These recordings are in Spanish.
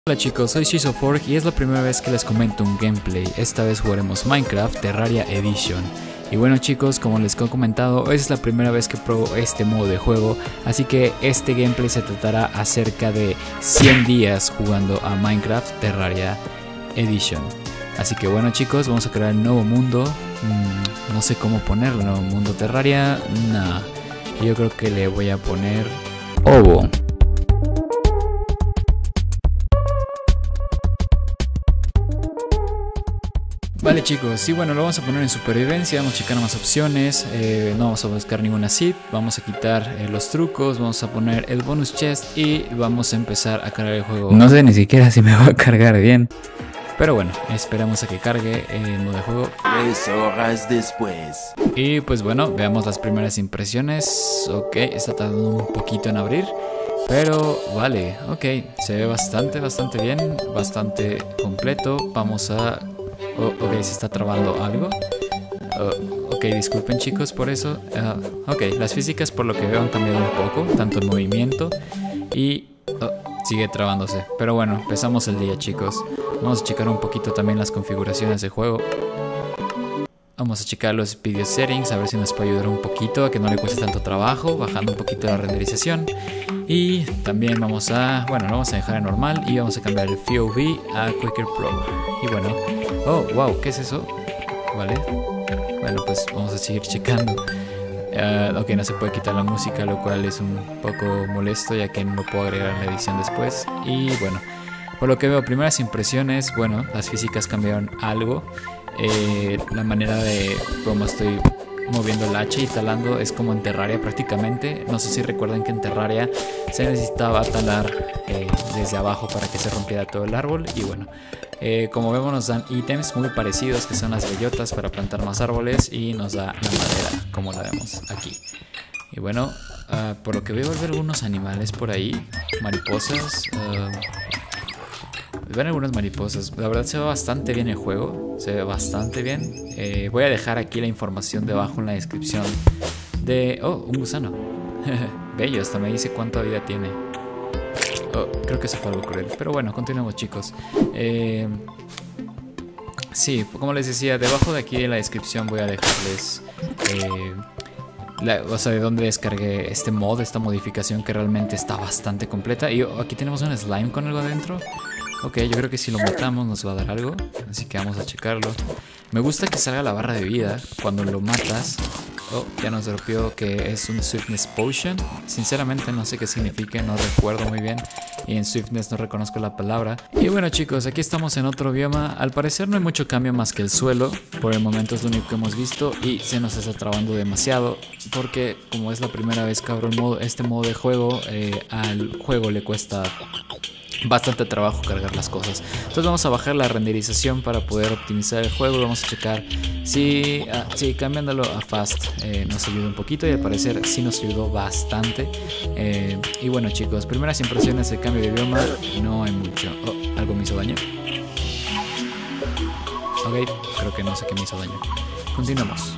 Hola chicos, soy Shizofork y es la primera vez que les comento un gameplay. Esta vez jugaremos Minecraft Terraria Edition. Y bueno chicos, como les he comentado, es la primera vez que pruebo este modo de juego, así que este gameplay se tratará acerca de 100 días jugando a Minecraft Terraria Edition. Así que bueno chicos, vamos a crear un nuevo mundo. No sé cómo ponerlo, nuevo mundo Terraria. Nah, yo creo que le voy a poner Ovo. Vale chicos, y bueno, lo vamos a poner en supervivencia, vamos a checar más opciones, no vamos a buscar ninguna seed, vamos a quitar los trucos, vamos a poner el bonus chest y vamos a empezar a cargar el juego. No sé ni siquiera si me va a cargar bien, pero bueno, esperamos a que cargue el modo de juego. 3 horas después. Y pues bueno, veamos las primeras impresiones. Ok, está tardando un poquito en abrir, pero vale, ok, se ve bastante bien, bastante completo. Vamos a... ok, se está trabando algo. Ok, disculpen chicos por eso. Ok, las físicas por lo que veo han cambiado un poco, tanto el movimiento y sigue trabándose. Pero bueno, empezamos el día chicos. Vamos a checar un poquito también las configuraciones del juego. Vamos a checar los video settings, a ver si nos puede ayudar un poquito a que no le cueste tanto trabajo, bajando un poquito la renderización. Y también vamos a, bueno, lo vamos a dejar en normal y vamos a cambiar el FOV a Quicker Pro. Y bueno, oh, wow, ¿qué es eso? Vale, bueno, pues vamos a seguir checando. Ok, no se puede quitar la música, lo cual es un poco molesto, ya que no lo puedo agregar en la edición después. Y bueno, por lo que veo, primeras impresiones, bueno, las físicas cambiaron algo. La manera de cómo estoy moviendo el hacha y talando es como en Terraria prácticamente. No sé si recuerdan que en Terraria se necesitaba talar desde abajo para que se rompiera todo el árbol. Y bueno, como vemos nos dan ítems muy parecidos, que son las bellotas para plantar más árboles, y nos da la madera como la vemos aquí. Y bueno, por lo que veo ver algunos animales por ahí, mariposas. Ven algunas mariposas. La verdad se ve bastante bien el juego. Se ve bastante bien. Voy a dejar aquí la información debajo en la descripción de... Oh, un gusano. Bello, hasta me dice cuánta vida tiene. Oh, creo que eso fue algo cruel. Pero bueno, continuemos chicos. Sí, como les decía, debajo de aquí en la descripción voy a dejarles... o sea, de dónde descargué este mod, esta modificación que realmente está bastante completa. Y aquí tenemos un slime con algo adentro. Ok, yo creo que si lo matamos nos va a dar algo, así que vamos a checarlo. Me gusta que salga la barra de vida cuando lo matas. Oh, ya nos dropeó que es un Swiftness Potion. Sinceramente no sé qué significa, no recuerdo muy bien. Y en Swiftness no reconozco la palabra. Y bueno chicos, aquí estamos en otro bioma. Al parecer no hay mucho cambio más que el suelo. Por el momento es lo único que hemos visto. Y se nos está trabando demasiado, porque como es la primera vez que abro este modo de juego, al juego le cuesta bastante trabajo cargar las cosas. Entonces vamos a bajar la renderización para poder optimizar el juego. Vamos a checar si cambiándolo a fast nos ayuda un poquito, y al parecer sí nos ayudó bastante. Y bueno chicos, primeras impresiones de cambio de bioma, no hay mucho. Oh, algo me hizo daño. Ok, creo que no sé qué me hizo daño. Continuamos.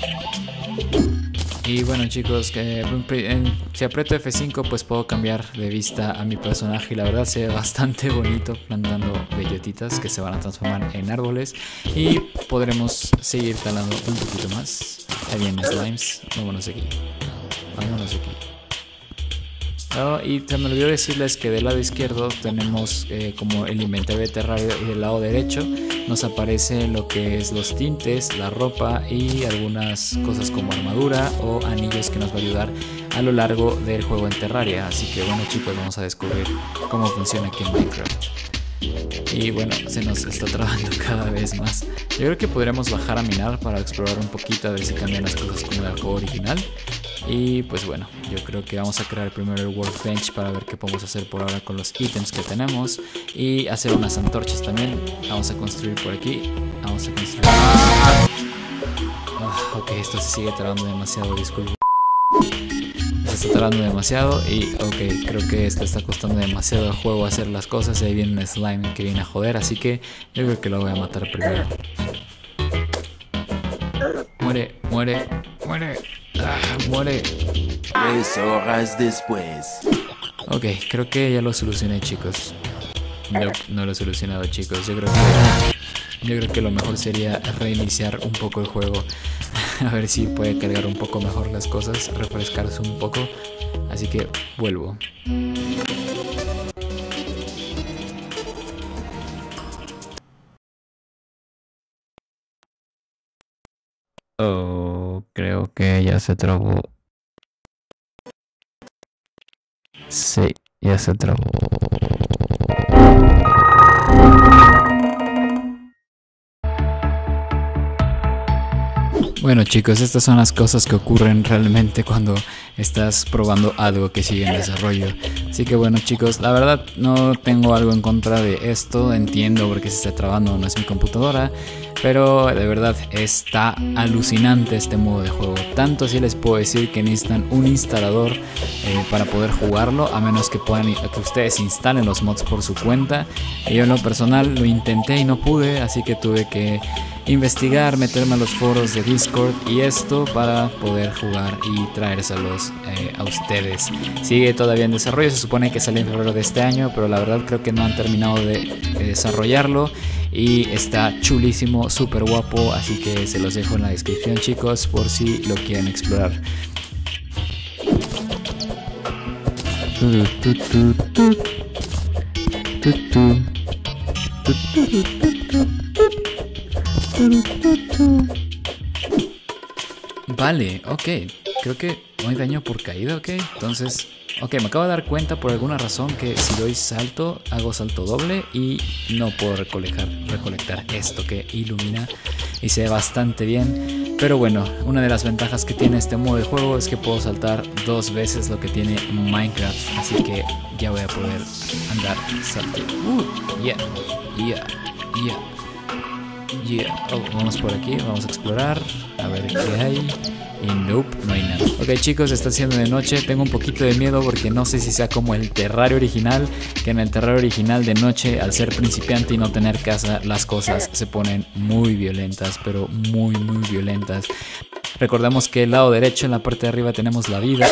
Y bueno chicos, si aprieto F5 pues puedo cambiar de vista a mi personaje, y la verdad se ve bastante bonito plantando bellotitas que se van a transformar en árboles, y podremos seguir talando un poquito más. Ahí vienen slimes, vámonos aquí. Vámonos aquí. Oh, y se me olvidó decirles que del lado izquierdo tenemos como el inventario de Terraria, y del lado derecho nos aparece lo que es los tintes, la ropa y algunas cosas como armadura o anillos que nos va a ayudar a lo largo del juego en Terraria. Así que bueno chicos, vamos a descubrir cómo funciona aquí en Minecraft. Y bueno, se nos está trabando cada vez más. Yo creo que podremos bajar a minar para explorar un poquito, a ver si cambian las cosas como en el juego original. Y pues bueno, yo creo que vamos a crear primero el workbench para ver qué podemos hacer por ahora con los ítems que tenemos, y hacer unas antorchas también. Vamos a construir por aquí. Vamos a construir. Ok, esto se sigue trabando demasiado, disculpen. Se está tardando demasiado y ok, creo que esto está costando demasiado al juego hacer las cosas. Y ahí viene un slime que viene a joder, así que yo creo que lo voy a matar primero. Muere, muere, muere. Muere. 3 horas después. Ok, creo que ya lo solucioné chicos. No, no lo he solucionado, chicos. Yo creo que lo mejor sería reiniciar un poco el juego. A ver si puede cargar un poco mejor las cosas, refrescarse un poco. Así que vuelvo. Oh, creo que ya se trabó. Sí, ya se trabó. Bueno, chicos, estas son las cosas que ocurren realmente cuando estás probando algo que sigue en desarrollo. Así que bueno, chicos, la verdad no tengo algo en contra de esto. Entiendo por qué se está trabando, no es mi computadora. Pero de verdad está alucinante este modo de juego. Tanto así les puedo decir que necesitan un instalador para poder jugarlo, a menos que que ustedes instalen los mods por su cuenta. Y yo en lo personal lo intenté y no pude, así que tuve que investigar, meterme a los foros de Discord y esto para poder jugar y traérselos a ustedes. Sigue todavía en desarrollo, se supone que sale en febrero de este año, pero la verdad creo que no han terminado de desarrollarlo. Y está chulísimo, súper guapo, así que se los dejo en la descripción, chicos, por si lo quieren explorar. Vale, ok, creo que no hay daño por caída, ok, entonces... Ok, me acabo de dar cuenta por alguna razón que si doy salto, hago salto doble y no puedo recolectar esto que ilumina y se ve bastante bien. Pero bueno, una de las ventajas que tiene este modo de juego es que puedo saltar 2 veces lo que tiene Minecraft. Así que ya voy a poder andar saltando. Oh, vamos por aquí, vamos a explorar, a ver qué hay. Y nope, no hay nada. Ok, chicos, está siendo de noche. Tengo un poquito de miedo porque no sé si sea como el Terraria original, que en el Terraria original de noche, al ser principiante y no tener casa, las cosas se ponen muy violentas, pero muy violentas. Recordemos que el lado derecho, en la parte de arriba, tenemos la vida.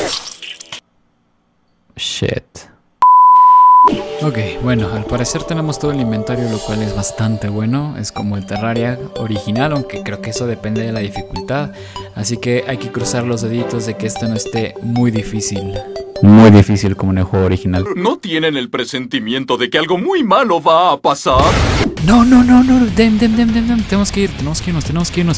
Shit. Ok, bueno, al parecer tenemos todo el inventario, lo cual es bastante bueno. Es como el Terraria original, aunque creo que eso depende de la dificultad. Así que hay que cruzar los deditos de que esto no esté muy difícil. Muy difícil como en el juego original. ¿No tienen el presentimiento de que algo muy malo va a pasar? No. Tenemos que irnos.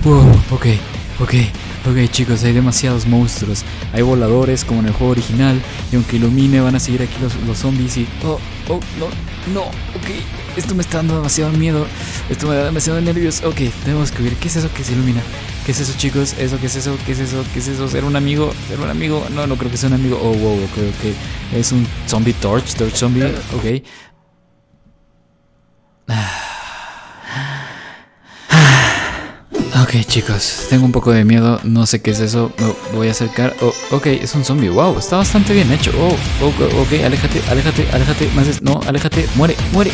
Ok, chicos, hay demasiados monstruos. Hay voladores como en el juego original. Y aunque ilumine, van a seguir aquí los zombies y... No, ok. Esto me está dando demasiado miedo. Esto me da demasiado nervios. Ok, tenemos que huir. ¿Qué es eso que se ilumina? ¿Qué es eso, chicos? ¿Qué es eso? ¿Ser un amigo? No creo que sea un amigo. Oh, wow, ok. Es un zombie torch zombie. Ok. Ok, chicos, tengo un poco de miedo, no sé qué es eso, me voy a acercar. Oh, ok, es un zombie, wow, está bastante bien hecho. Ok, aléjate, no, aléjate, muere,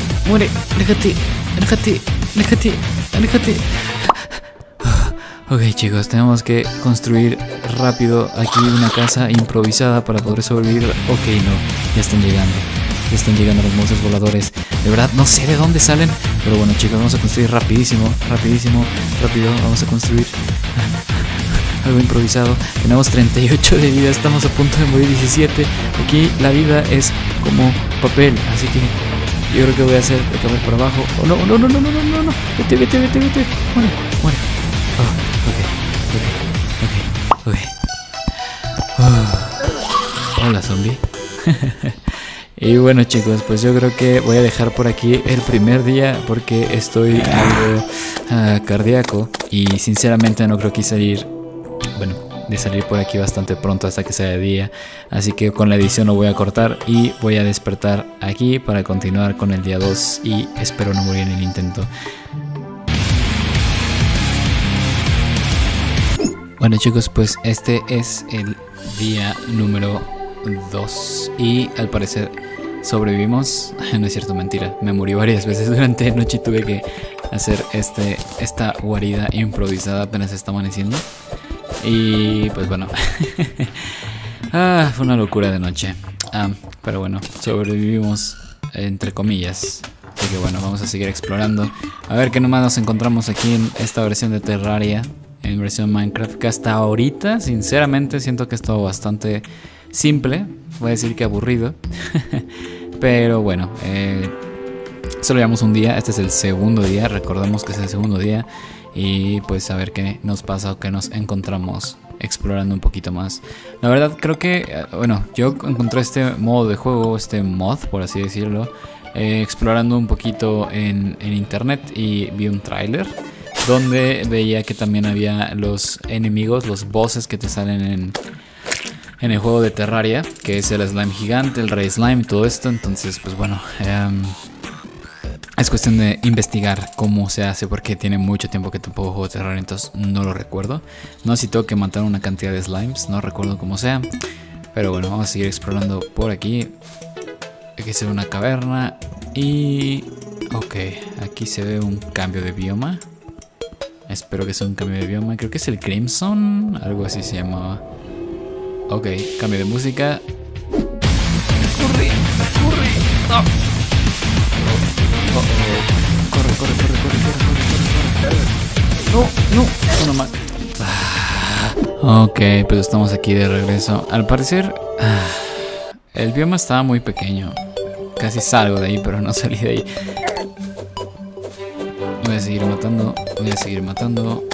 aléjate. Ok, chicos, tenemos que construir rápido aquí una casa improvisada para poder sobrevivir. Ok, no, ya están llegando los monstruos voladores. De verdad, no sé de dónde salen. Pero bueno, chicos, vamos a construir rápido. Vamos a construir algo improvisado. Tenemos 38 de vida, estamos a punto de morir 17. Aquí la vida es como papel, así que yo creo que voy a hacer de caber por abajo. Oh, no. Vete. Muere. Ok. Hola, zombie. Y bueno, chicos, pues yo creo que voy a dejar por aquí el primer día porque estoy algo cardíaco y sinceramente no creo que salir por aquí bastante pronto hasta que sea de día. Así que con la edición lo voy a cortar y voy a despertar aquí para continuar con el día 2 y espero no morir en el intento. Bueno, chicos, pues este es el día número 2 y al parecer sobrevivimos. No es cierto, mentira, me morí varias veces durante la noche y tuve que hacer esta guarida improvisada apenas está amaneciendo. Y pues bueno, fue una locura de noche. Pero bueno, sobrevivimos entre comillas. Así que bueno, vamos a seguir explorando. A ver qué nomás nos encontramos aquí en esta versión de Terraria, en versión Minecraft, que hasta ahorita, sinceramente, siento que es todo bastante simple. Voy a decir que aburrido. Pero bueno, solo llevamos un día. Este es el segundo día, recordemos que es el segundo día. Y pues a ver qué nos pasa o qué nos encontramos explorando un poquito más. La verdad creo que, bueno, yo encontré este modo de juego, este mod, por así decirlo, explorando un poquito en internet, y vi un tráiler donde veía que también había los enemigos, los bosses que te salen en el juego de Terraria, que es el slime gigante, el rey slime y todo esto. Entonces pues bueno, es cuestión de investigar cómo se hace, porque tiene mucho tiempo que tampoco juego Terraria, entonces no lo recuerdo. No sé si tengo que matar una cantidad de slimes, no recuerdo cómo sea. Pero bueno, vamos a seguir explorando por aquí. Aquí se ve una caverna y... ok, aquí se ve un cambio de bioma. Espero que sea un cambio de bioma. Creo que es el Crimson, algo así se llamaba. Ok, cambio de música. ¡Corre! ¡Corre! ¡No! Corre, corre, corre, corre, corre, corre, corre. No, no, uno más. Ok, pues estamos aquí de regreso. Al parecer, el bioma estaba muy pequeño. Casi salgo de ahí, pero no salí de ahí. Voy a seguir matando, voy a seguir matando.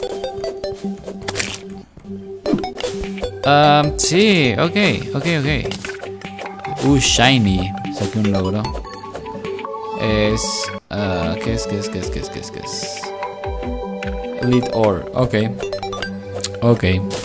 Sí, ok. Shiny. Saqué un logro. Es... ¿qué es? Elite Ore. Ok.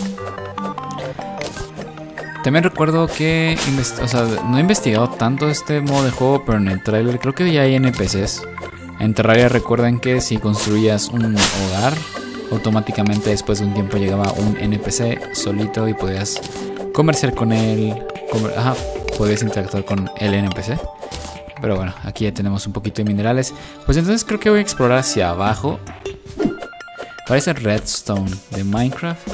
También recuerdo que... o sea, no he investigado tanto este modo de juego, pero en el trailer creo que ya hay NPCs. En Terraria recuerdan que si construías un hogar, automáticamente después de un tiempo llegaba un NPC solito y podías comerciar con él. Podías interactuar con el NPC. Pero bueno, aquí ya tenemos un poquito de minerales. Pues entonces creo que voy a explorar hacia abajo. Parece redstone de Minecraft.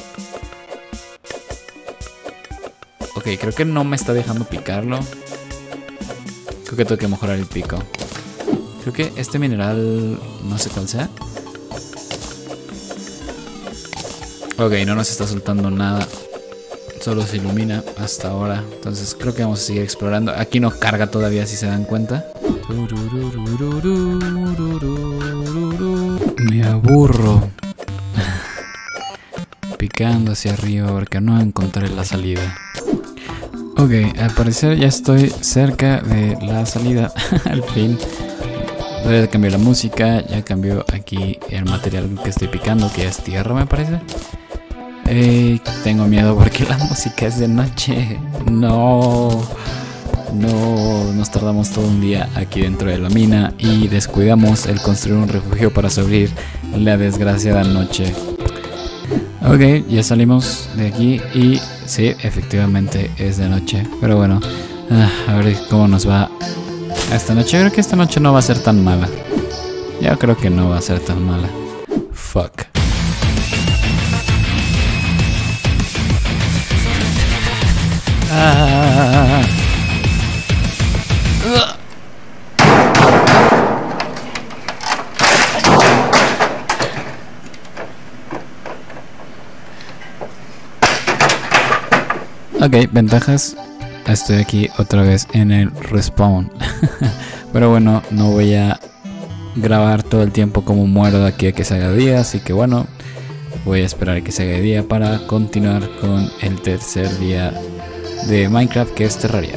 Ok, creo que no me está dejando picarlo. Creo que tengo que mejorar el pico. Creo que este mineral... no sé cuál sea. Ok, no nos está soltando nada. Solo se ilumina hasta ahora. Entonces creo que vamos a seguir explorando. Aquí no carga todavía, si se dan cuenta. Me aburro picando hacia arriba porque no encontré la salida. Ok, al parecer ya estoy cerca de la salida. Al fin. Voy a cambiar la música. Ya cambió aquí el material que estoy picando, que es tierra, me parece. Tengo miedo porque la música es de noche. No, nos tardamos todo un día aquí dentro de la mina y descuidamos el construir un refugio para sobrevivir la desgraciada noche. Ok, ya salimos de aquí y sí, efectivamente es de noche. Pero bueno, a ver cómo nos va esta noche. Creo que esta noche no va a ser tan mala. Yo creo que no va a ser tan mala. Fuck. Ok, ventajas. Estoy aquí otra vez en el respawn. Pero bueno, no voy a grabar todo el tiempo como muero de aquí a que se haga día. Así que bueno, voy a esperar a que se haga día para continuar con el tercer día de Minecraft, que es Terraria.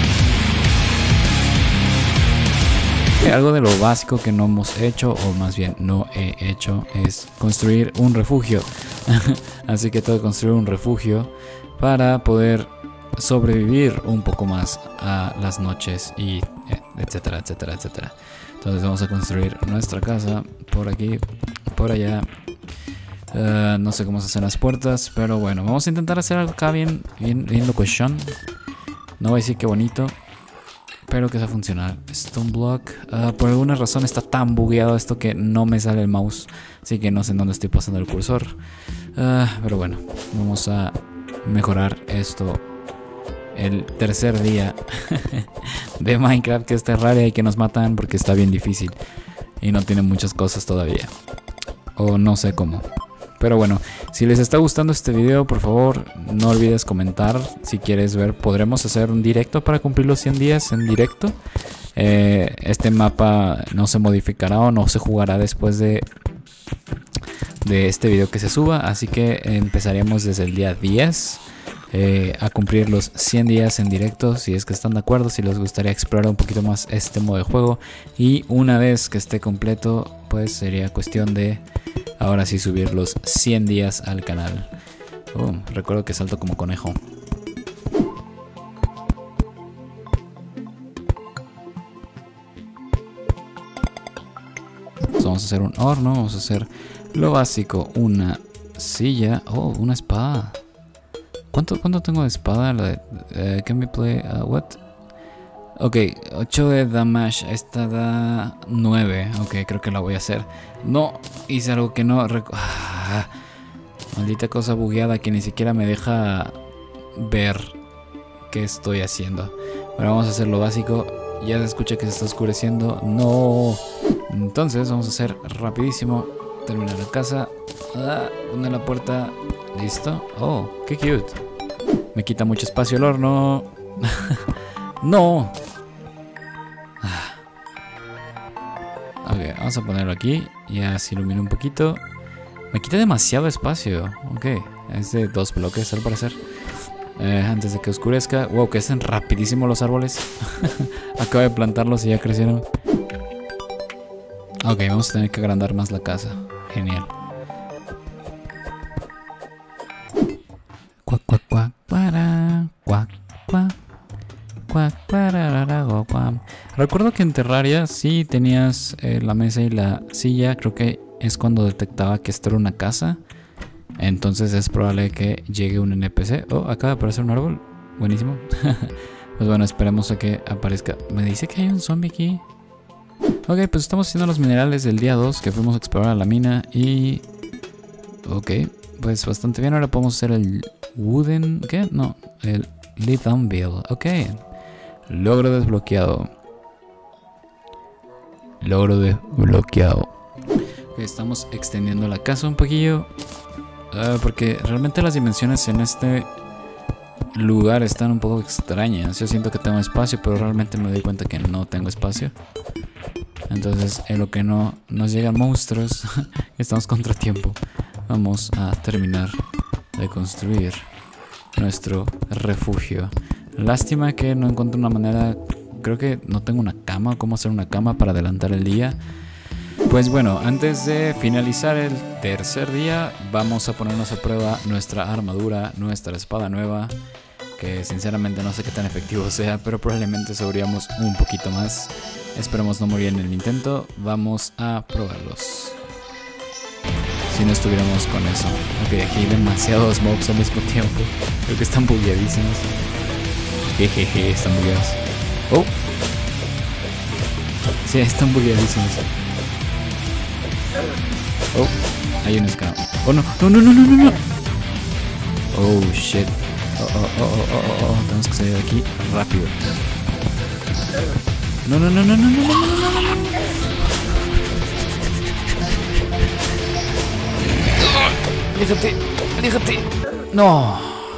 Algo de lo básico que no hemos hecho, o más bien no he hecho, es construir un refugio. Así que tengo que construir un refugio para poder sobrevivir un poco más a las noches y etcétera, etcétera, etcétera. Entonces vamos a construir nuestra casa por aquí, por allá. No sé cómo se hacen las puertas, pero bueno, vamos a intentar hacer algo acá bien locochón. No voy a decir qué bonito, pero que sea funcional. Stone block. Por alguna razón está tan bugueado esto que no me sale el mouse, así que no sé en dónde estoy pasando el cursor. Pero bueno, vamos a mejorar esto el tercer día de Minecraft, que es Terraria y que nos matan porque está bien difícil y no tiene muchas cosas todavía, o no sé cómo. Pero bueno, si les está gustando este video, por favor no olvides comentar. Si quieres ver, podremos hacer un directo para cumplir los 100 días en directo. Este mapa no se modificará o no se jugará después de este video que se suba, así que empezaríamos desde el día 10 a cumplir los 100 días en directo, si es que están de acuerdo, si les gustaría explorar un poquito más este modo de juego. Y una vez que esté completo, pues sería cuestión de ahora sí subir los 100 días al canal. Recuerdo que salto como conejo. Entonces vamos a hacer un horno, vamos a hacer lo básico, una silla, una espada. ¿Cuánto tengo de espada? La de, can we play, what? Ok, 8 de damage, esta da 9. Ok, creo que la voy a hacer. No, hice algo que no... maldita cosa bugueada que ni siquiera me deja ver qué estoy haciendo. Bueno, vamos a hacer lo básico. Ya se escucha que se está oscureciendo. No. Entonces vamos a hacer rapidísimo. Terminar la casa. Poner la puerta. Listo. Oh, qué cute. Me quita mucho espacio el horno. No. Ok, vamos a ponerlo aquí. Ya se ilumina un poquito. Me quita demasiado espacio. Ok, es de 2 bloques al parecer. Antes de que oscurezca. Wow, que hacen rapidísimo los árboles. Acabo de plantarlos y ya crecieron. Ok, vamos a tener que agrandar más la casa. Genial. Cuac, cuac, cuac, para, cuac, cuac, cuac, para, cuac. Recuerdo que en Terraria sí tenías la mesa y la silla. Creo que es cuando detectaba que esto era una casa. Entonces es probable que llegue un NPC. Oh, acaba de aparecer un árbol. Buenísimo. Pues bueno, esperemos a que aparezca. Me dice que hay un zombie aquí. Ok, pues estamos haciendo los minerales del día 2 que fuimos a explorar a la mina y... Ok, pues bastante bien. Ahora podemos hacer el wooden... ¿Qué? No, el lead anvil. Ok. Logro desbloqueado. Logro desbloqueado. Okay, estamos extendiendo la casa un poquillo. Porque realmente las dimensiones en este lugar están un poco extrañas. Yo siento que tengo espacio, pero realmente me doy cuenta que no tengo espacio. Entonces, en lo que no nos llegan monstruos, estamos contratiempo. Vamos a terminar de construir nuestro refugio. Lástima que no encuentro una manera. Creo que no tengo una cama. ¿Cómo hacer una cama para adelantar el día? Pues bueno, antes de finalizar el tercer día, vamos a ponernos a prueba nuestra armadura, nuestra espada nueva, que sinceramente no sé qué tan efectivo sea, pero probablemente sobreviviremos un poquito más. Esperemos no morir en el intento. Vamos a probarlos. Si no estuviéramos con eso. Ok, aquí hay demasiados mobs al mismo tiempo. Creo que están bugueadísimos. Jejeje, están bugueados. Oh. Sí, están bugueadísimos. Oh, hay un escalón. Oh, no, no, no, no, no, no, no. Oh, shit. Oh. Tenemos que salir de aquí rápido. No, no, no, no, no, no, no, no, no, no. Aléjate, aléjate. No.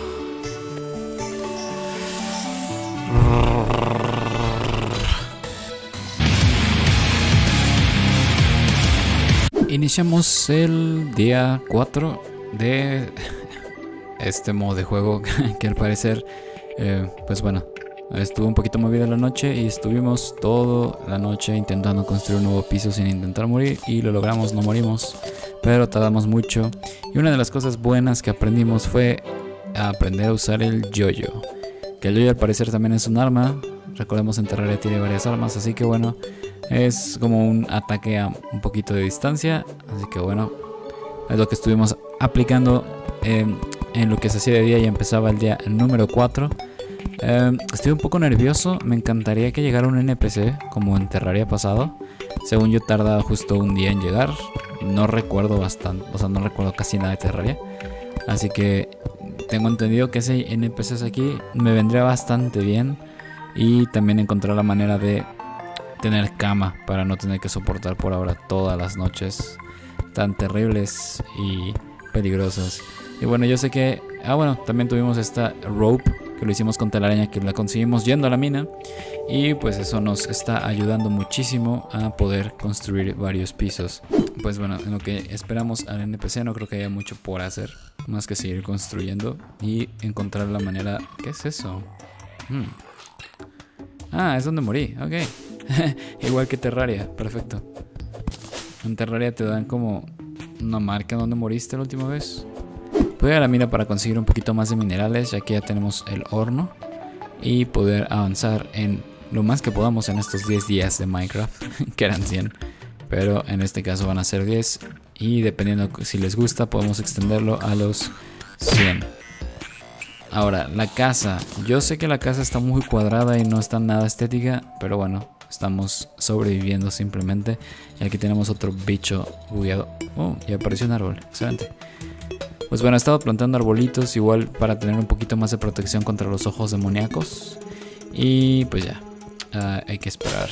Iniciamos el día 4 de este modo de juego que al parecer, pues bueno, estuvo un poquito movida la noche y estuvimos toda la noche intentando construir un nuevo piso sin intentar morir y lo logramos, no morimos, pero tardamos mucho. Y una de las cosas buenas que aprendimos fue aprender a usar el yo-yo, que el yo-yo al parecer también es un arma. Recordemos, en Terraria tiene varias armas, así que bueno, es como un ataque a un poquito de distancia. Así que bueno, es lo que estuvimos aplicando en lo que se hacía de día y empezaba el día número 4. Estoy un poco nervioso. Me encantaría que llegara un NPC como en Terraria pasado. Según yo tarda justo un día en llegar. No recuerdo bastante, o sea, no recuerdo casi nada de Terraria. Así que tengo entendido que ese NPCs aquí me vendría bastante bien. Y también encontrar la manera de tener cama para no tener que soportar por ahora todas las noches tan terribles y peligrosas. Y bueno, yo sé que... bueno, también tuvimos esta rope que lo hicimos con telaraña, que la conseguimos yendo a la mina. Y pues eso nos está ayudando muchísimo a poder construir varios pisos. Pues bueno, en lo que esperamos al NPC no creo que haya mucho por hacer, más que seguir construyendo y encontrar la manera... ¿Qué es eso? Ah, es donde morí, ok. Igual que Terraria, perfecto. En Terraria te dan como una marca donde moriste la última vez. Voy a la mina para conseguir un poquito más de minerales, ya que ya tenemos el horno. Y poder avanzar en lo más que podamos en estos 10 días de Minecraft, que eran 100. Pero en este caso van a ser 10. Y dependiendo si les gusta, podemos extenderlo a los 100. Ahora, la casa. Yo sé que la casa está muy cuadrada y no está nada estética, pero bueno, estamos sobreviviendo simplemente. Y aquí tenemos otro bicho bugueado. Oh, y apareció un árbol, excelente. Pues bueno, he estado plantando arbolitos igual para tener un poquito más de protección contra los ojos demoníacos. Y pues ya, hay que esperar.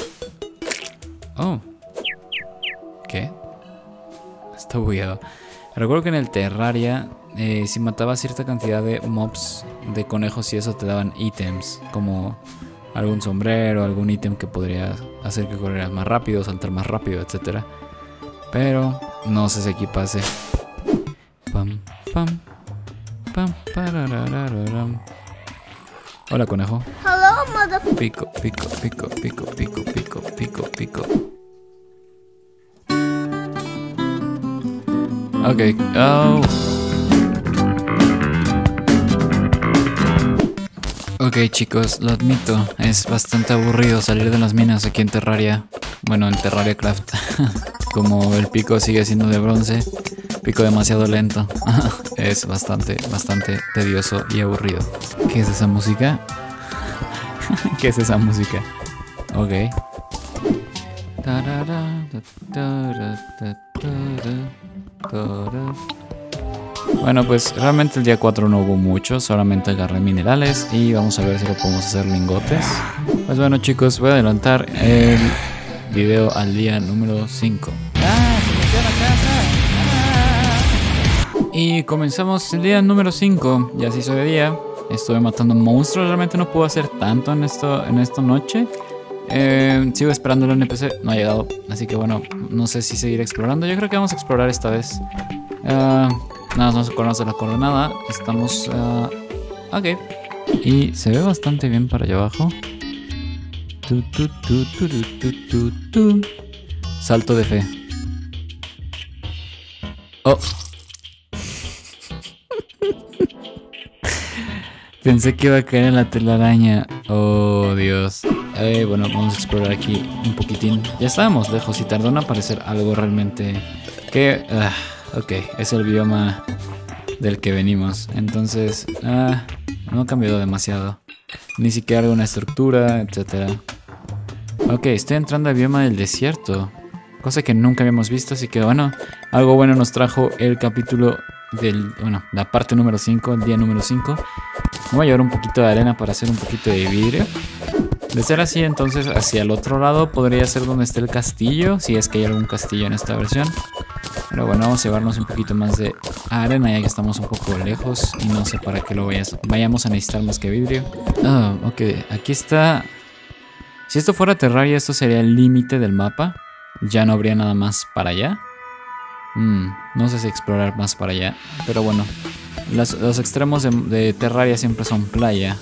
Oh, ¿qué? Está bugueado. Recuerdo que en el Terraria, si matabas cierta cantidad de mobs de conejos y eso te daban ítems, como algún sombrero, algún ítem que podría hacer que corrieras más rápido, saltar más rápido, etc. Pero no sé si aquí pase. Pam, pam, pam, pararararam. Hola, conejo. Hello, motherfucker. Pico, pico, pico, pico, pico, pico, pico, pico. Ok, oh. Ok, chicos, lo admito, es bastante aburrido salir de las minas aquí en Terraria. Bueno, en Terraria Craft. Como el pico sigue siendo de bronce, pico demasiado lento. Es bastante tedioso y aburrido. ¿Qué es esa música? ¿Qué es esa música? Ok. Bueno, pues realmente el día 4 no hubo mucho, solamente agarré minerales y vamos a ver si lo podemos hacer lingotes. Pues bueno, chicos, voy a adelantar el video al día número 5. Y comenzamos el día número 5, ya se hizo de día. Estuve matando monstruos, realmente no puedo hacer tanto en esta noche. Sigo esperando el NPC, no ha llegado, así que bueno, no sé si seguir explorando. Yo creo que vamos a explorar esta vez. Nada más vamos a acordarnos de la coordenada. Estamos ok. Y se ve bastante bien para allá abajo. Salto de fe. Oh. Pensé que iba a caer en la telaraña. Oh, Dios. Bueno, vamos a explorar aquí un poquitín. Ya estábamos lejos y tardó en aparecer algo realmente que... ok, es el bioma del que venimos. Entonces, no ha cambiado demasiado. Ni siquiera alguna estructura, etc. Ok, estoy entrando al bioma del desierto. Cosa que nunca habíamos visto, así que bueno, algo bueno nos trajo el capítulo del... Bueno, la parte número 5, el día número 5. Me voy a llevar un poquito de arena para hacer un poquito de vidrio. De ser así, entonces hacia el otro lado podría ser donde esté el castillo, si es que hay algún castillo en esta versión. Pero bueno, vamos a llevarnos un poquito más de arena ya que estamos un poco lejos y no sé para qué lo vayamos a necesitar más que vidrio. Ok, aquí está. Si esto fuera Terraria, esto sería el límite del mapa. Ya no habría nada más para allá. No sé si explorar más para allá, pero bueno, los extremos de Terraria siempre son playa.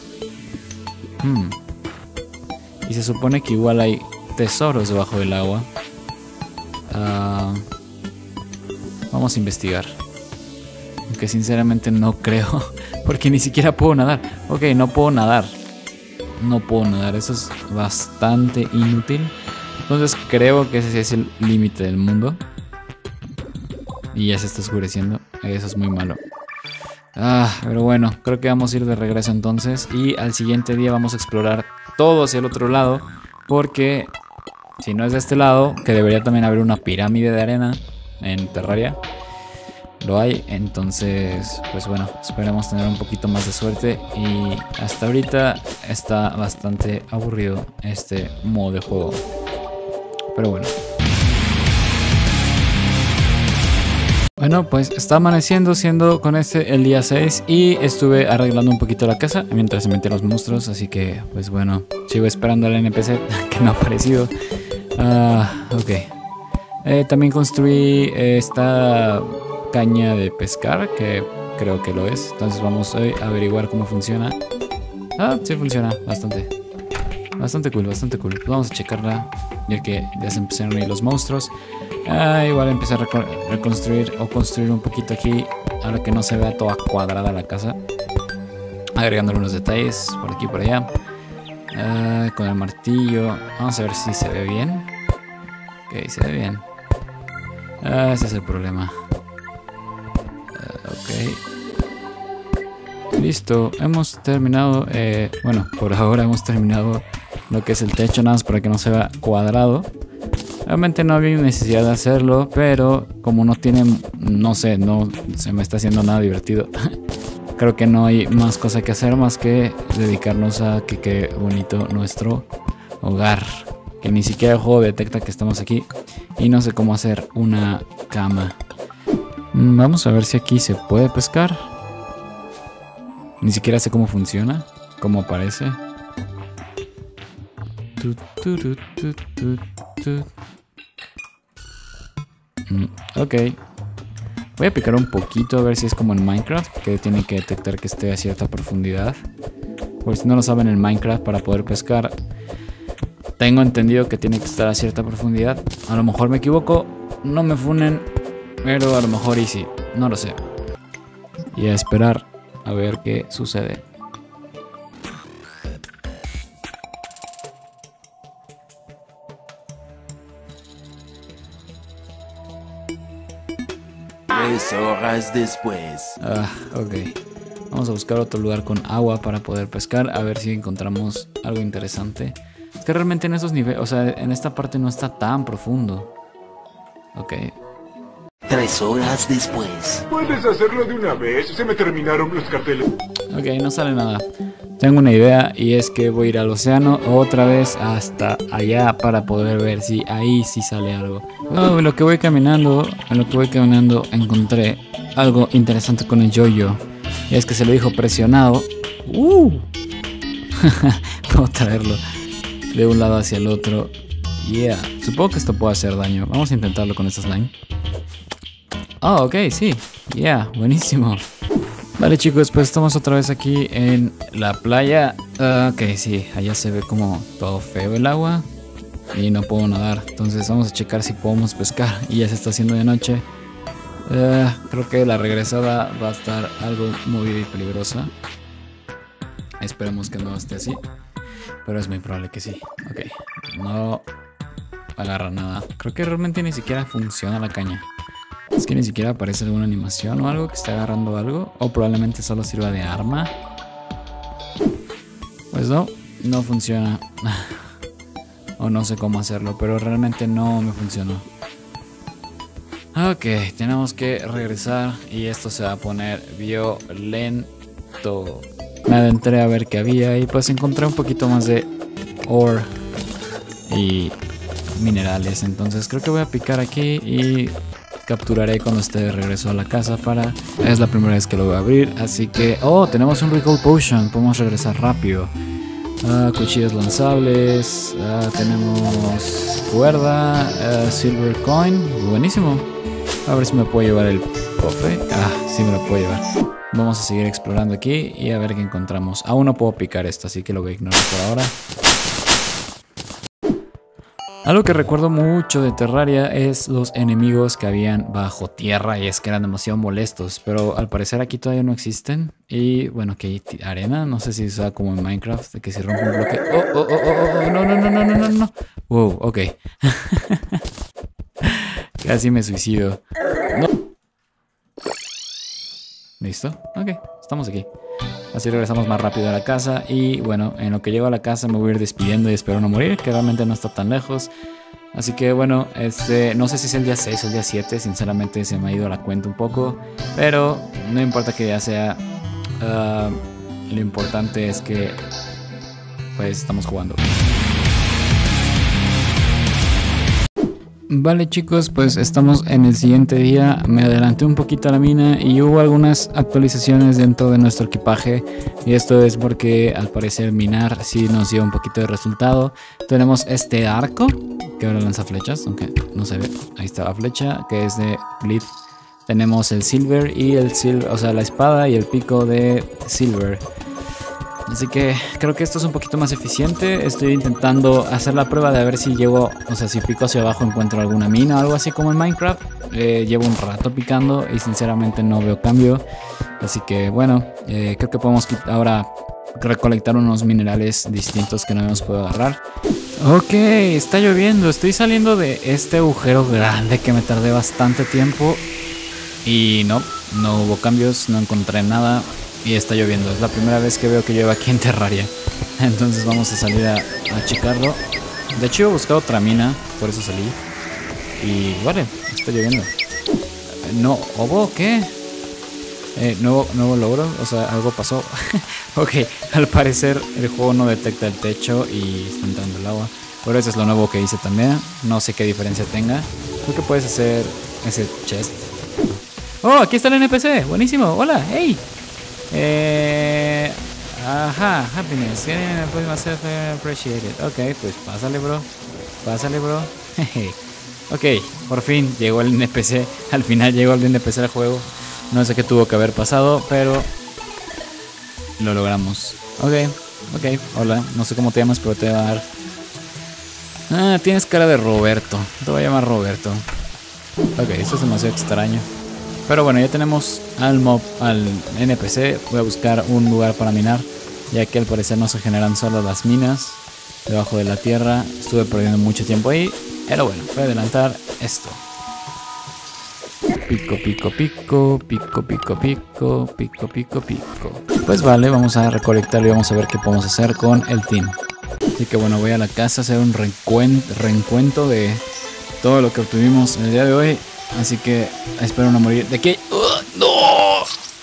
Y se supone que igual hay tesoros debajo del agua. Vamos a investigar. Aunque sinceramente no creo, porque ni siquiera puedo nadar. Ok, no puedo nadar. No puedo nadar, eso es bastante inútil. Entonces creo que ese es el límite del mundo. Y ya se está oscureciendo. Eso es muy malo. Pero bueno, creo que vamos a ir de regreso entonces. Y al siguiente día vamos a explorar todo hacia el otro lado. Porque si no es de este lado, que debería también haber una pirámide de arena en Terraria. lo hay. Entonces, pues bueno, esperemos tener un poquito más de suerte. Y hasta ahorita está bastante aburrido este modo de juego. Pero bueno. Bueno, pues está amaneciendo, siendo con el día 6 y estuve arreglando un poquito la casa mientras se metían los monstruos, así que pues bueno, sigo esperando al NPC que no ha aparecido. Ok. También construí esta caña de pescar, que creo que lo es, entonces vamos a averiguar cómo funciona. Sí funciona, bastante cool, bastante cool. Vamos a checarla, ya que ya se empezaron a ir los monstruos. Igual empezar a reconstruir o construir un poquito aquí, ahora que no se vea toda cuadrada la casa, agregando algunos detalles por aquí y por allá. Con el martillo, vamos a ver si se ve bien. Ok, se ve bien. Ese es el problema. Ok. Listo, hemos terminado. Bueno, por ahora hemos terminado lo que es el techo, nada más para que no se vea cuadrado. Realmente no había necesidad de hacerlo, pero como no tienen, no sé, no se me está haciendo nada divertido. Creo que no hay más cosa que hacer más que dedicarnos a que quede bonito nuestro hogar. Que ni siquiera el juego detecta que estamos aquí. Y no sé cómo hacer una cama. Vamos a ver si aquí se puede pescar. Ni siquiera sé cómo funciona, cómo aparece. Ok. Voy a picar un poquito a ver si es como en Minecraft, que tiene que detectar que esté a cierta profundidad. Por si no lo saben, en Minecraft para poder pescar tengo entendido que tiene que estar a cierta profundidad. A lo mejor me equivoco, no me funen, pero a lo mejor y sí, no lo sé. Y a esperar a ver qué sucede. Tres horas después. Ok. Vamos a buscar otro lugar con agua para poder pescar, a ver si encontramos algo interesante. Es que realmente en esos niveles, o sea, en esta parte no está tan profundo. Ok. 3 horas después. ¿Puedes hacerlo de una vez? Se me terminaron los carteles. Ok, no sale nada. Tengo una idea y es que voy a ir al océano otra vez hasta allá para poder ver si ahí sí sale algo. En lo que voy caminando, encontré algo interesante con el yo-yo. Y es que se lo dijo presionado. Puedo traerlo de un lado hacia el otro. Yeah. Supongo que esto puede hacer daño. Vamos a intentarlo con esta slime. Ok, sí. Yeah, buenísimo. Vale, chicos, pues estamos otra vez aquí en la playa. Ok, sí, allá se ve como todo feo el agua y no puedo nadar. Entonces vamos a checar si podemos pescar. Y ya se está haciendo de noche. Creo que la regresada va a estar algo movida y peligrosa. Esperemos que no esté así, pero es muy probable que sí. Ok, no agarra nada. Creo que realmente ni siquiera funciona la caña. Es que ni siquiera aparece alguna animación o algo que esté agarrando algo. O probablemente solo sirva de arma. Pues no, no funciona. O no sé cómo hacerlo, pero realmente no me funcionó. Ok, tenemos que regresar y esto se va a poner violento. Me adentré a ver qué había y pues encontré un poquito más de ore y minerales. Entonces creo que voy a picar aquí y capturaré cuando esté de regreso a la casa para... Es la primera vez que lo voy a abrir, así que... Oh, tenemos un Recall Potion, podemos regresar rápido. Cuchillos lanzables, tenemos cuerda, Silver Coin, buenísimo. A ver si me puedo llevar el cofre. Sí me lo puedo llevar. Vamos a seguir explorando aquí y a ver qué encontramos. Aún no puedo picar esto, así que lo voy a ignorar por ahora. Algo que recuerdo mucho de Terraria es los enemigos que habían bajo tierra y es que eran demasiado molestos, pero al parecer aquí todavía no existen. Y bueno, que hay arena, no sé si sea como en Minecraft, de que si rompe un bloque... no. Wow, ok. Casi me suicido. No. ¿Listo? Ok, estamos aquí. Así regresamos más rápido a la casa. Y bueno, en lo que llego a la casa me voy a ir despidiendo y espero no morir, que realmente no está tan lejos. Así que bueno, no sé si es el día 6 o el día 7, sinceramente se me ha ido la cuenta un poco, pero no importa que ya sea, lo importante es que pues estamos jugando. Vale chicos, pues estamos en el siguiente día. Me adelanté un poquito a la mina y hubo algunas actualizaciones dentro de nuestro equipaje. Y esto es porque al parecer minar sí nos dio un poquito de resultado. Tenemos este arco que ahora lanza flechas, aunque no se ve. Ahí está la flecha que es de Bleed. Tenemos el silver y el silver, o sea la espada y el pico de silver. Así que creo que esto es un poquito más eficiente. Estoy intentando hacer la prueba de ver si llego, o sea, si pico hacia abajo encuentro alguna mina o algo así como en Minecraft. Llevo un rato picando y sinceramente no veo cambio. Así que bueno, creo que podemos ahora recolectar unos minerales distintos que no hemos podido agarrar. Ok, está lloviendo. Estoy saliendo de este agujero grande que me tardé bastante tiempo. Y no hubo cambios, no encontré nada. Y está lloviendo, es la primera vez que veo que llueve aquí en Terraria. Entonces vamos a salir a checarlo. De hecho iba a buscar otra mina, por eso salí. Y vale, está lloviendo. No, ¿obo qué? Nuevo logro, o sea, algo pasó. Ok, al parecer el juego no detecta el techo y está entrando el agua. Pero eso es lo nuevo que hice también. No sé qué diferencia tenga. Creo que puedes hacer ese chest. Oh, aquí está el NPC, buenísimo, hola, hey. Ajá, happiness. Myself appreciated. Ok, pues pásale, bro. Pásale, bro. Ok, por fin llegó el NPC. Al final llegó el NPC al juego. No sé qué tuvo que haber pasado, pero lo logramos. Ok, hola. No sé cómo te llamas, pero te voy a dar. Ah, tienes cara de Roberto. Te voy a llamar Roberto. Ok, esto es demasiado extraño. Pero bueno, ya tenemos al mob, al NPC. Voy a buscar un lugar para minar, ya que al parecer no se generan solo las minas debajo de la tierra. Estuve perdiendo mucho tiempo ahí, pero bueno, voy a adelantar esto. Pico, pico, pico, pico, pico, pico, pico, pico, pico. Pues vale, vamos a recolectarlo y vamos a ver qué podemos hacer con el team. Así que bueno, voy a la casa a hacer un reencuentro de todo lo que obtuvimos el día de hoy. Así que espero no morir. ¿De qué? ¡No!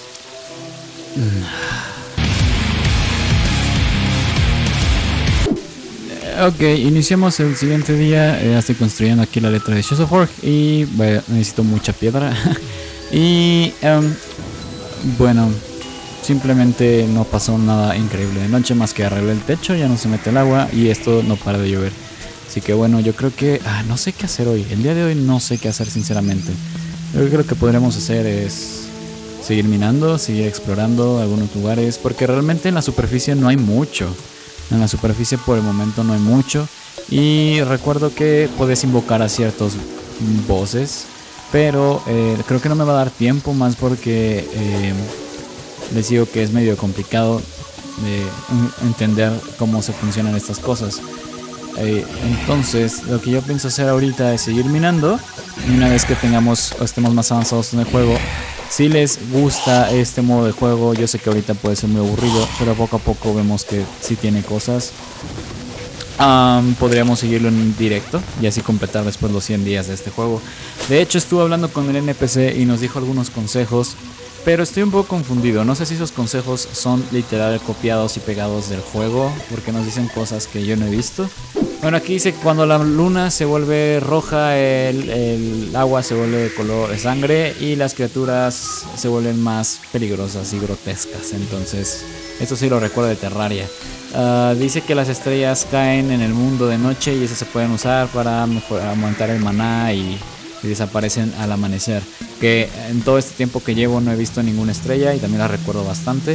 Ok, iniciamos el siguiente día. Estoy construyendo aquí la letra de Shadow Forge y bueno, necesito mucha piedra. Y bueno, simplemente no pasó nada increíble de noche más que arreglé el techo, ya no se mete el agua y esto no para de llover. Así que bueno, yo creo que no sé qué hacer hoy. El día de hoy no sé qué hacer sinceramente. Yo creo que podremos hacer es seguir minando, seguir explorando algunos lugares, porque realmente en la superficie no hay mucho. En la superficie por el momento no hay mucho. Y recuerdo que puedes invocar a ciertos bosses, pero creo que no me va a dar tiempo, más porque les digo que es medio complicado entender cómo se funcionan estas cosas. Entonces lo que yo pienso hacer ahorita es seguir minando, y una vez que tengamos o estemos más avanzados en el juego, si les gusta este modo de juego, yo sé que ahorita puede ser muy aburrido, pero poco a poco vemos que sí tiene cosas. Podríamos seguirlo en directo y así completar después los 100 días de este juego. De hecho estuve hablando con el NPC y nos dijo algunos consejos, pero estoy un poco confundido. No sé si esos consejos son literal copiados y pegados del juego, porque nos dicen cosas que yo no he visto. Bueno, aquí dice que cuando la luna se vuelve roja, el agua se vuelve de color de sangre y las criaturas se vuelven más peligrosas y grotescas. Entonces, esto sí lo recuerdo de Terraria. Dice que las estrellas caen en el mundo de noche y esas se pueden usar para aumentar el maná y desaparecen al amanecer. Que en todo este tiempo que llevo no he visto ninguna estrella y también la recuerdo bastante.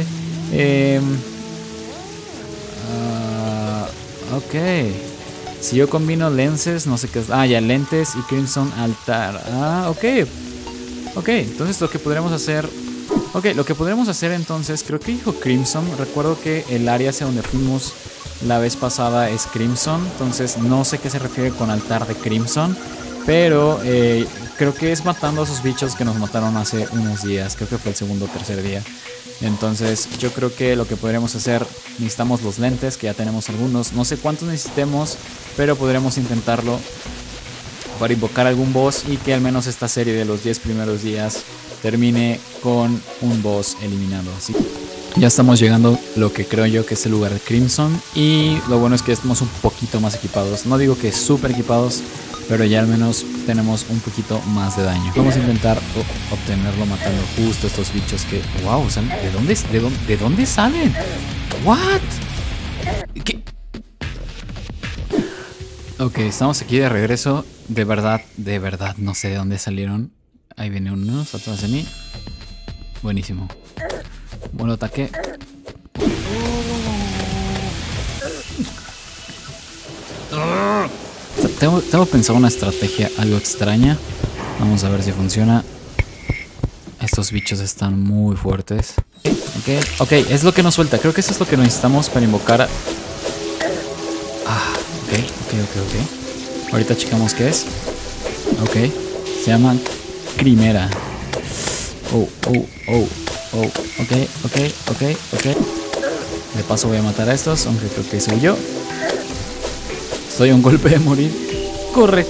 Ok. Si yo combino lenses, no sé qué es. Ya, lentes y Crimson Altar. Ok, entonces lo que podremos hacer... lo que podremos hacer entonces, creo que dijo Crimson. Recuerdo que el área hacia donde fuimos la vez pasada es Crimson. Entonces no sé qué se refiere con altar de Crimson. Pero creo que es matando a esos bichos que nos mataron hace unos días. Creo que fue el segundo o tercer día. Entonces yo creo que lo que podríamos hacer, necesitamos los lentes, que ya tenemos algunos. No sé cuántos necesitemos, pero podremos intentarlo. para invocar algún boss y que al menos esta serie de los 10 primeros días termine con un boss eliminado. Así ya estamos llegando a lo que creo yo que es el lugar de Crimson, y lo bueno es que estamos un poquito más equipados. No digo que súper equipados, pero ya al menos tenemos un poquito más de daño. Vamos a intentar obtenerlo matando justo estos bichos que... ¡Wow! ¿De dónde salen? ¿What? ¿Qué? Ok, estamos aquí de regreso. De verdad, no sé de dónde salieron. Ahí viene uno atrás de mí. Buenísimo. Buen ataque. Tengo pensado una estrategia algo extraña. Vamos a ver si funciona. Estos bichos están muy fuertes. Ok, es lo que nos suelta. Creo que eso es lo que necesitamos para invocar a... Ok. Ahorita checamos qué es. Ok, se llama Crimera. Ok. De paso voy a matar a estos, aunque creo que soy yo. Estoy a un golpe de morir. Corre.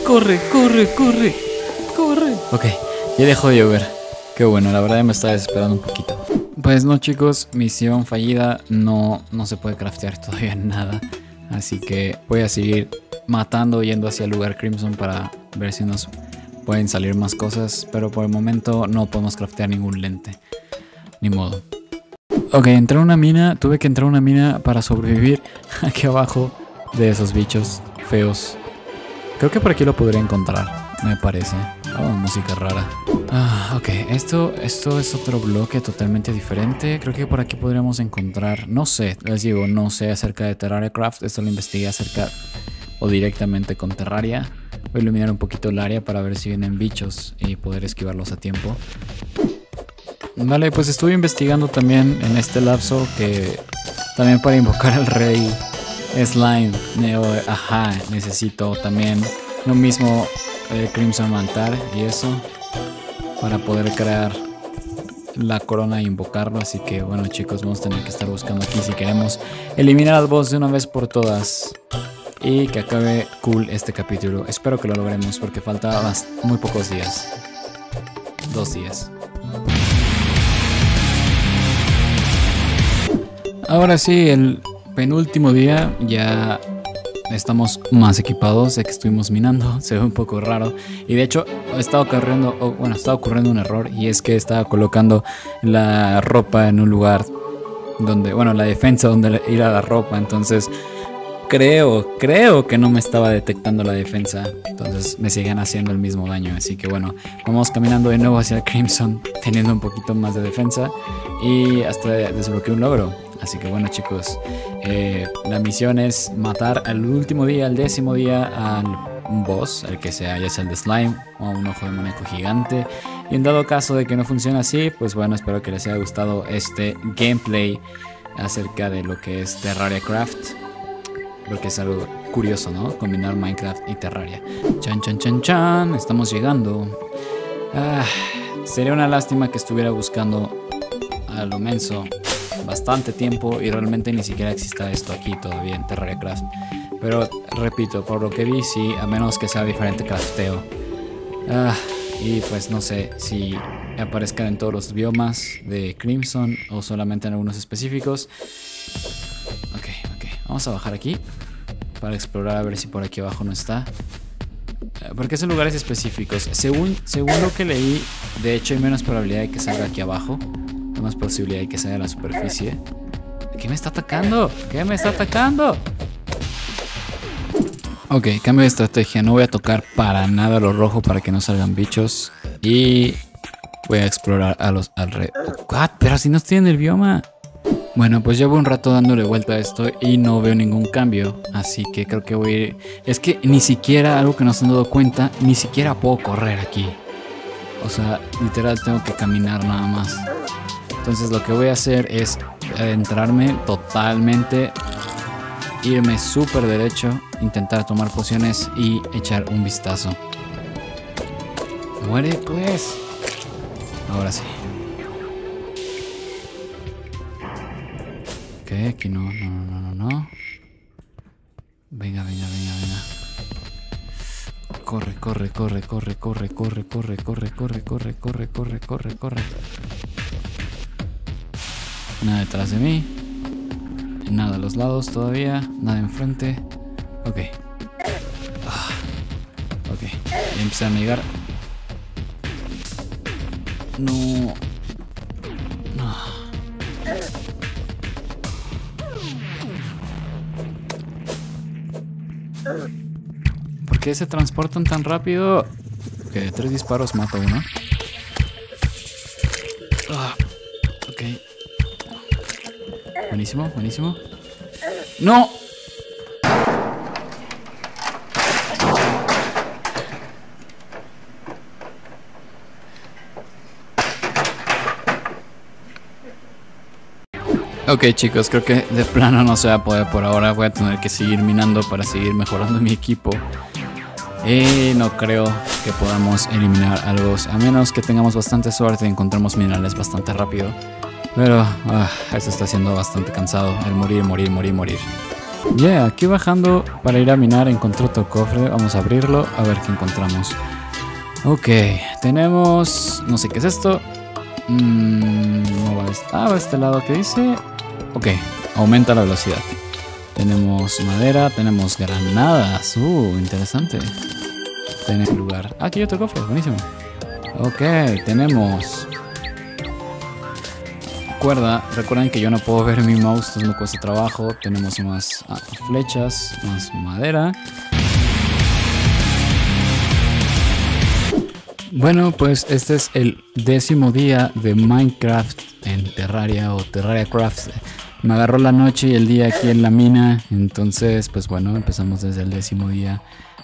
Ok, ya dejó de llover. Qué bueno, la verdad me estaba desesperando un poquito. Pues no, chicos, misión fallida. No se puede craftear todavía nada. Así que voy a seguir matando, yendo hacia el lugar Crimson para ver si nos pueden salir más cosas. Pero por el momento no podemos craftear ningún lente. Ni modo. Ok, entré a una mina. Tuve que entrar a una mina para sobrevivir aquí abajo de esos bichos feos. Creo que por aquí lo podría encontrar, me parece. Oh, música rara. Ok, esto es otro bloque totalmente diferente. Creo que por aquí podríamos encontrar... No sé, les digo, no sé acerca de Terraria Craft. Esto lo investigué acerca o directamente con Terraria. Voy a iluminar un poquito el área para ver si vienen bichos y poder esquivarlos a tiempo. Vale, pues estuve investigando también en este lapso que también para invocar al rey Slime, necesito también lo mismo Crimson Altar y eso para poder crear la corona e invocarlo. Así que bueno, chicos, vamos a tener que estar buscando aquí si queremos eliminar al boss de una vez por todas y que acabe cool este capítulo. Espero que lo logremos porque falta muy pocos días. 2 días. Ahora sí, el penúltimo día, ya estamos más equipados. Sé que estuvimos minando, se ve un poco raro. Y de hecho, estaba ocurriendo un error. Y es que estaba colocando la ropa en un lugar donde, bueno, la defensa donde ir a la ropa. Entonces, creo que no me estaba detectando la defensa. Entonces me siguen haciendo el mismo daño. Así que bueno, vamos caminando de nuevo hacia el Crimson, teniendo un poquito más de defensa. Y hasta desbloqueé un logro. Así que bueno, chicos, la misión es matar al último día, al 10º día, al boss, el que sea, ya sea el de Slime o un ojo de muñeco gigante. Y en dado caso de que no funcione así, pues bueno, espero que les haya gustado este gameplay acerca de lo que es Terraria Craft. Porque es algo curioso, ¿no? Combinar Minecraft y Terraria. Chan, estamos llegando. Sería una lástima que estuviera buscando a lo menso bastante tiempo y realmente ni siquiera exista esto aquí todavía en Terraria Craft. Pero repito, por lo que vi, sí, a menos que sea diferente crafteo. Y pues no sé si aparezcan en todos los biomas de Crimson o solamente en algunos específicos. Ok, vamos a bajar aquí para explorar a ver si por aquí abajo no está. Porque son lugares específicos. Según lo que leí, de hecho hay menos probabilidad de que salga aquí abajo. Hay más posibilidad de que salga a la superficie. ¿Qué me está atacando? Ok, cambio de estrategia. No voy a tocar para nada lo rojo para que no salgan bichos. Y voy a explorar a los alrededor. Pero si no estoy en el bioma. Bueno, pues llevo un rato dándole vuelta a esto y no veo ningún cambio. Así que creo que voy a ir... Es que ni siquiera, algo que no se han dado cuenta, ni siquiera puedo correr aquí. O sea, literal tengo que caminar nada más. Entonces lo que voy a hacer es adentrarme totalmente, irme súper derecho, intentar tomar pociones y echar un vistazo. Muere pues. Ahora sí. Ok, aquí no. Venga. Corre. corre, corre, corre, corre, corre, corre, corre, corre, corre, corre, corre, corre, corre. Nada detrás de mí. Nada a los lados todavía. Nada enfrente. Ok. Ok. Ya empezaron a llegar. No. No. ¿Por qué se transportan tan rápido? Ok, de 3 disparos mato a uno. Ok. Buenísimo, buenísimo. ¡No! Ok, chicos, creo que de plano no se va a poder por ahora. Voy a tener que seguir minando para seguir mejorando mi equipo. Y no creo que podamos eliminar a los, a menos que tengamos bastante suerte y encontremos minerales bastante rápido. Pero eso está siendo bastante cansado, el morir, morir, morir, morir. Yeah, aquí bajando para ir a minar encontré otro cofre. Vamos a abrirlo a ver qué encontramos. Ok, tenemos, no sé qué es esto. No va a este lado que dice. Ok, aumenta la velocidad. Tenemos madera, tenemos granadas. Interesante. Tenemos lugar. Aquí hay otro cofre, buenísimo. Ok, tenemos cuerda. Recuerden que yo no puedo ver mi mouse, entonces me cuesta trabajo. Tenemos más flechas, más madera. Bueno, pues este es el 10º día de Minecraft en Terraria o Terraria Craft. Me agarró la noche y el día aquí en la mina, entonces pues bueno, empezamos desde el 10º día.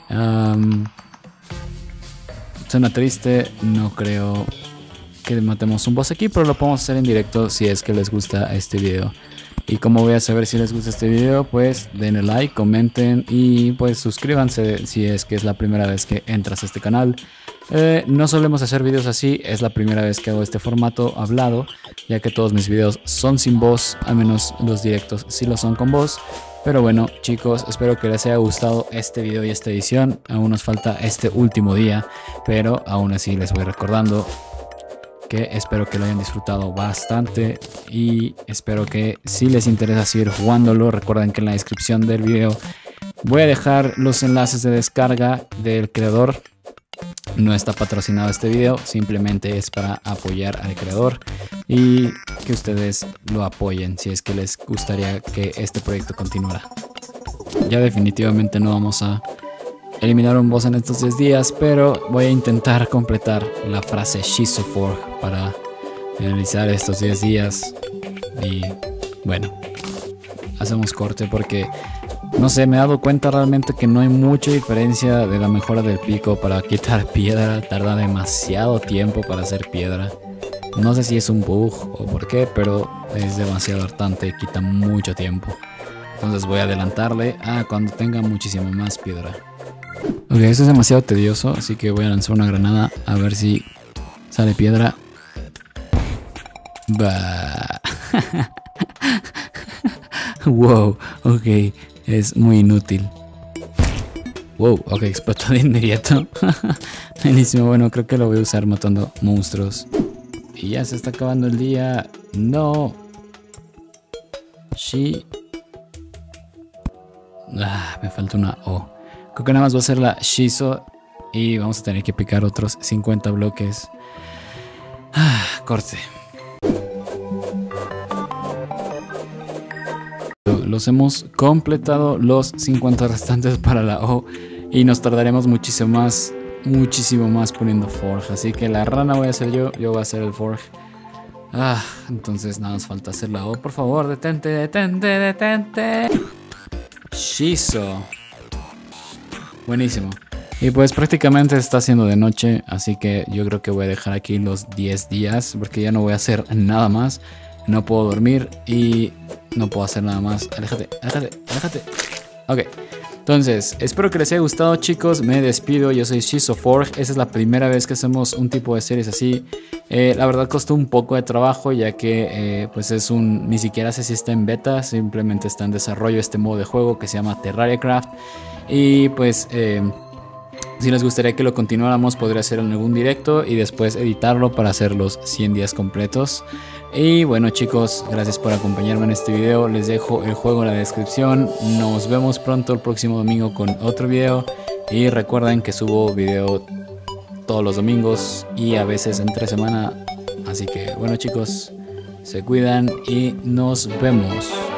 Suena triste, no creo que matemos un boss aquí, pero lo podemos hacer en directo si es que les gusta este video. Y como voy a saber si les gusta este video, pues denle like, comenten y pues suscríbanse si es que es la primera vez que entras a este canal. No solemos hacer videos así, es la primera vez que hago este formato hablado, ya que todos mis videos son sin voz, al menos los directos sí lo son con voz. Pero bueno, chicos, espero que les haya gustado este video y esta edición. Aún nos falta este último día, pero aún así les voy recordando que espero que lo hayan disfrutado bastante y espero que si les interesa seguir jugándolo, recuerden que en la descripción del video voy a dejar los enlaces de descarga del creador. No está patrocinado este video, simplemente es para apoyar al creador y que ustedes lo apoyen si es que les gustaría que este proyecto continuara. Ya definitivamente no vamos a eliminar un boss en estos 10 días, pero voy a intentar completar la frase Shizoforge para finalizar estos 10 días. Y bueno, hacemos corte porque no sé, me he dado cuenta realmente que no hay mucha diferencia de la mejora del pico para quitar piedra. Tarda demasiado tiempo para hacer piedra. No sé si es un bug o por qué, pero es demasiado hartante, quita mucho tiempo. Entonces voy a adelantarle a cuando tenga muchísima más piedra. Ok, eso es demasiado tedioso, así que voy a lanzar una granada a ver si sale piedra. Bah. Wow, ok, es muy inútil. Wow, ok, explotó de inmediato. Buenísimo, bueno, creo que lo voy a usar matando monstruos. Y ya se está acabando el día. No. Me falta una O. Creo que nada más va a ser la Shizo y vamos a tener que picar otros 50 bloques. Corte. Los hemos completado los 50 restantes para la O y nos tardaremos muchísimo más poniendo Forge. Así que la rana voy a ser yo voy a hacer el Forge. Entonces nada nos falta hacer la O. Por favor, detente, detente, detente. Shizo. Buenísimo. Y pues prácticamente está haciendo de noche, así que yo creo que voy a dejar aquí los 10 días porque ya no voy a hacer nada más. No puedo dormir y no puedo hacer nada más. Aléjate, aléjate, aléjate. Ok, entonces espero que les haya gustado, chicos. Me despido, yo soy Shizoforge. Esta es la primera vez que hacemos un tipo de series así. La verdad costó un poco de trabajo, ya que pues es ni siquiera sé si está en beta. Simplemente está en desarrollo este modo de juego que se llama Terraria Craft. Y pues Si les gustaría que lo continuáramos, podría hacer en algún directo y después editarlo para hacer los 100 días completos. Y bueno chicos, gracias por acompañarme en este video. Les dejo el juego en la descripción. Nos vemos pronto el próximo domingo con otro video. Y recuerden que subo video todos los domingos y a veces entre semana. Así que bueno chicos, se cuidan y nos vemos.